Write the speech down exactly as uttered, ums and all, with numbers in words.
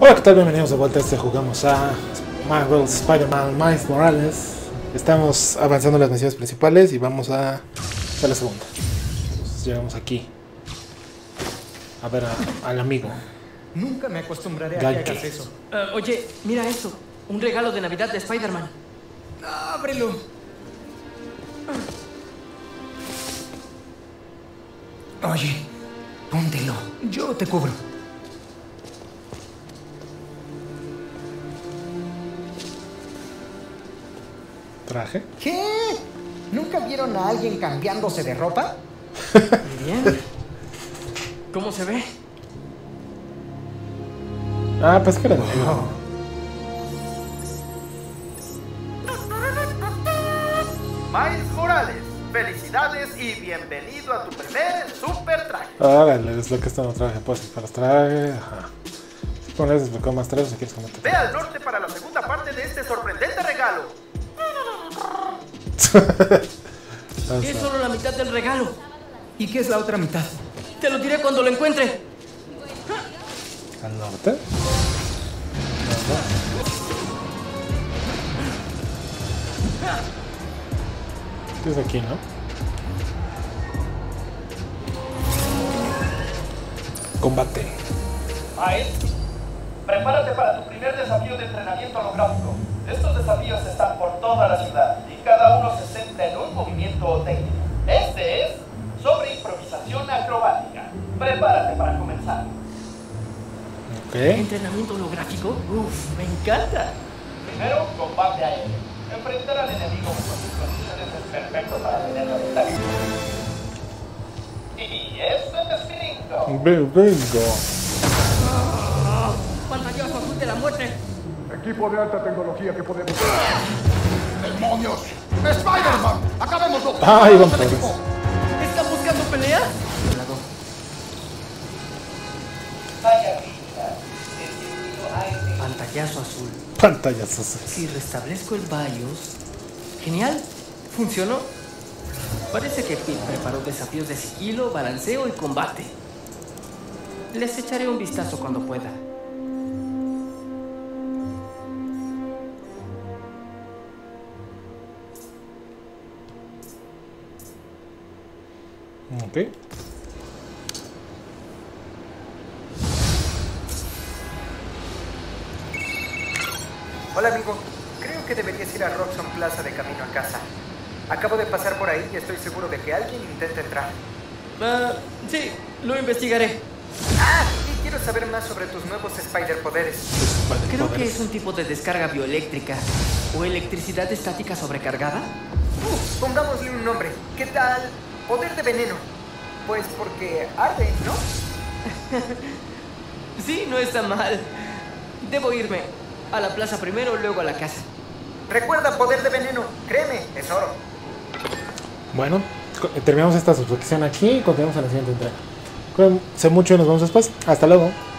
Hola, ¿qué tal? Bienvenidos de vuelta a este jugamos a Marvel Spider-Man Miles Morales. Estamos avanzando las misiones principales y vamos a hacer la segunda. Entonces llegamos aquí a ver a, al amigo. Nunca me acostumbraré a Ganke. que hagas eso. Uh, oye, mira esto. Un regalo de Navidad de Spider-Man. ¡Ábrelo! Oye, póntelo. Yo te cubro. ¿Traje? ¿Qué? ¿Nunca vieron a alguien cambiándose de ropa? Bien. ¿Cómo se ve? Ah, pues que era de negro. Oh. Miles Morales, felicidades y bienvenido a tu primer super traje. Órale, es lo que está en el traje. Pues para los trajes. Ajá. Si pones desbloquear más trajes, si quieres comentar. Ve al norte para la segunda parte de este sorprendente regalo. Es solo la mitad del regalo. ¿Y qué es la otra mitad? Te lo diré cuando lo encuentre. ¿Al norte? Es aquí, ¿no? Combate. Miles, prepárate para tu primer desafío de entrenamiento holográfico. Estos desafíos están por toda la ciudad y cada uno se centra en un movimiento técnico. Este es sobre improvisación acrobática. Prepárate para comenzar. Ok. ¿Entrenamiento holográfico? Uf, me encanta. Primero, combate aéreo. Enfrentar al enemigo con sus condiciones es perfecto para tener la ventaja. Y eso es gringo. Bingo. Pantallazo azul de la muerte. Equipo de alta tecnología que podemos... ¡Demonios! ¡Spider-Man! ¡Acabémoslo! Ay, vamos a ver. ¿Está buscando pelea? Vaya vida. Decidido a este... Pantallazo azul. Pantallazos. Si restablezco el BIOS... Genial. ¿Funcionó? Parece que Pete preparó desafíos de sigilo, balanceo y combate. Les echaré un vistazo cuando pueda. Ok. Hola, amigo. Creo que deberías ir a Roxxon Plaza de camino a casa. Acabo de pasar por ahí y estoy seguro de que alguien intenta entrar. Ah, sí, lo investigaré. Ah, y quiero saber más sobre tus nuevos Spider-Poderes. Creo que es un tipo de descarga bioeléctrica o electricidad estática sobrecargada. Uh, pongámosle un nombre. ¿Qué tal? Poder de veneno. Pues porque arde, ¿no? Sí, no está mal. Debo irme a la plaza primero, luego a la casa. Recuerda, poder de veneno. Créeme, es oro. Bueno, co- terminamos esta suscripción aquí y continuamos en la siguiente entrega. Cuídense mucho y nos vemos después. Hasta luego.